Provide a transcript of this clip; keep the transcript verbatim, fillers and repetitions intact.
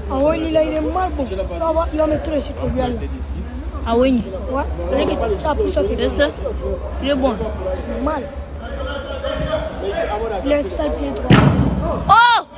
Ah ouais, il, a, il est mal bon. Ça va, il va mettre le sucre bien. Ah oui. Ouais. Ça a pu sauter. C'est ça. Il est bon. Mal. Il est sale pied droit. Oh!